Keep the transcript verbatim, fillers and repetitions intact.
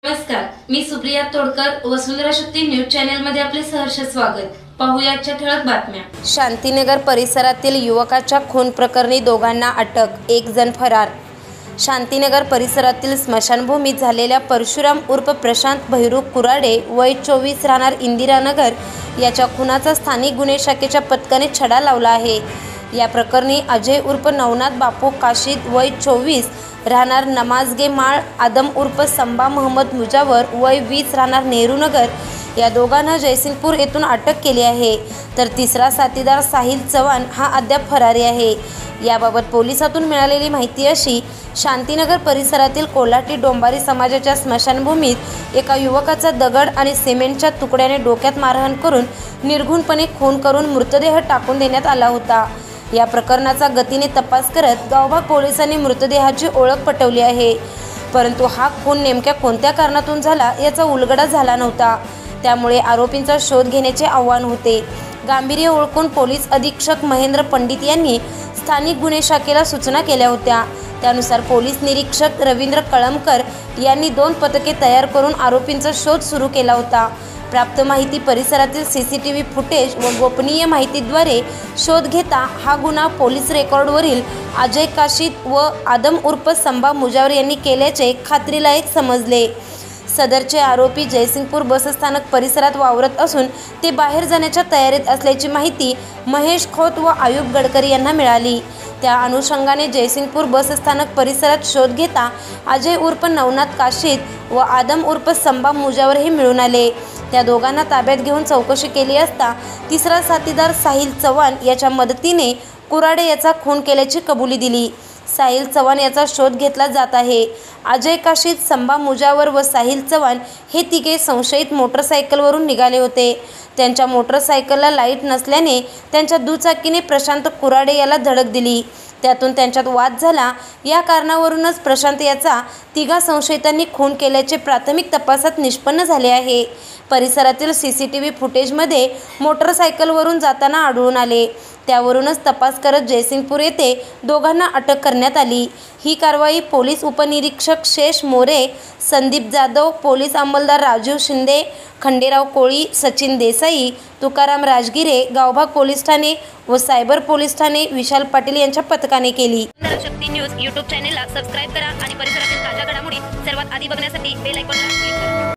नमस्कार, मी Supriya Todkar, Vasundhara Shakti news channel मध्ये आपले सहर्ष स्वागत। पाहूया आजच्या ठळक बातम्या। शांतीनगर परिसरातील युवकाच्या खून प्रकरणी दोघांना अटक, एक जण फरार। शांतीनगर परिसरातील स्मशानभूमीत झालेल्या परशुराम उर्फ प्रशांत भैरू कुराडे वय चोवीस राहणार इंदिरानगर याच्या खुनाचा स्थानिक गुन्हे शाखेच्या पथकाने छडा लावला आहे। या प्रकरणी अजय उर्फ नवनाथ बापू काशीद वय चोवीस राहणार नमाजगे माळ, आदम उर्फ संबा मोहम्मद मुजावर वय वीस राहणार नेहरूनगर या दोघांना जयसिंगपूर येथून अटक केली आहे, तर तिसरा साथीदार साहिल चव्हाण हा अद्याप फरारी आहे। याबाबत पोलिसातून मिळालेली माहिती अशी, शांतीनगर परिसरातील कोल्हाटी डोंबारी समाजाच्या स्मशानभूमीत एका युवकाचा दगड आणि सिमेंटच्या तुकड्याने डोक्यात मारहाण करून निर्घुणपणे खून करून मृतदेह टाकून देण्यात आला होता। या प्रकरणाचा गतीने तपास करत गावभाग पोलिसांनी मृतदेहाची ओळख पटवली आहे, परंतु हा खून नेमक्या कोणत्या कारणातून झाला याचा उलगडा झाला नव्हता। त्यामुळे आरोपींचा शोध घेण्याचे आव्हान होते। गांभीर्य ओळखून पोलीस अधीक्षक महेंद्र पंडित यांनी स्थानिक गुन्हे शाखेला सूचना केल्या होत्या। त्यानुसार पोलीस निरीक्षक रवींद्र कळमकर यांनी दोन पथके तयार करून आरोपींचा शोध सुरू केला होता। प्राप्त माहिती, परिसरातील सीसीटीव्ही फुटेज व गोपनीय माहितीद्वारे शोध घेता हा गुन्हा पोलीस रेकॉर्डवरील अजय काशीद व आदम उर्फ संबा मुजावर यांनी केल्याचे खात्रीलायक समजले। सदरचे आरोपी जयसिंगपूर बसस्थानक परिसरात वावरत असून ते बाहेर जाण्याच्या तयारीत असल्याची माहिती महेश खोत व आयुब गडकरी यांना मिळाली। त्या अनुषंगाने जयसिंगपूर बसस्थानक परिसरात शोध घेता अजय उर्फ नवनाथ काशीद व आदम उर्फ संबा मुजावर हे मिळून आले। त्या दोघांना ताब्यात घेऊन चौकशी केली असता तिसरा साथीदार साहिल चव्हाण याच्या मदतीने कुराडे याचा खून केल्याची कबुली दिली। साहिल चव्हाण याचा शोध घेतला जात आहे। अजय काशीद, संबा मुजावर व साहिल चव्हाण हे तिघे संशयित मोटरसायकलवरून निघाले होते। त्यांच्या मोटरसायकलला लाईट नसल्याने त्यांच्या दुचाकीने प्रशांत कुराडे याला धडक दिली। त्यातून त्यांच्यात वाद झाला। या कारणावरूनच प्रशांत याचा तिघा संशयितांनी खून केल्याचे प्राथमिक तपासात निष्पन्न झाले आहे। परिसरातील सीसीटीव्ही फुटेजमध्ये मोटरसायकलवरून जाताना आढळून आले। त्यावरूनच तपास करत जयसिंगपूर येथे दोघांना अटक करण्यात आली। ही कारवाई पोलीस उपनिरीक्षक शेष मोरे, संदीप जाधव, पोलीस अंमलदार राजीव शिंदे, खंडेराव कोळी, सचिन देसाई, तुकाराम राजगिरे, गावभाग पोलीस ठाणे व सायबर पोलीस ठाणे विशाल पाटील यांच्या पथकाने केली। शक्ती न्यूज यूट्यूब चॅनेलला सबस्क्राईब करा आणि परिसरातील ताज्या घडामोडी सर्वात आधी बघण्यासाठी बेल आयकॉनला क्लिक करा।